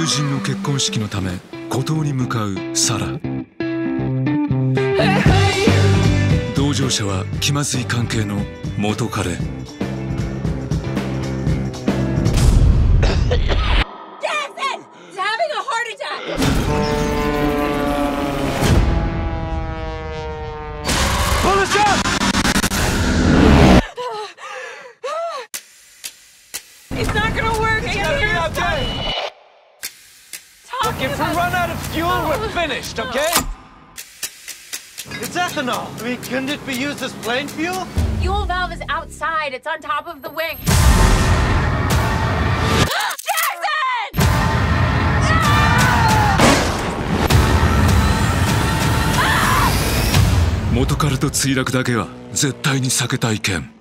友人の結婚式のため孤島に向かうサラ。同乗者は気まずい関係の元彼。 It's not gonna work. It's gonna be okay. Look, if we run out of fuel, we're finished, okay? It's ethanol. I mean, couldn't it be used as plane fuel? Fuel valve is outside. It's on top of the wing. Jackson! 元彼と墜落だけは絶対に避けたい件。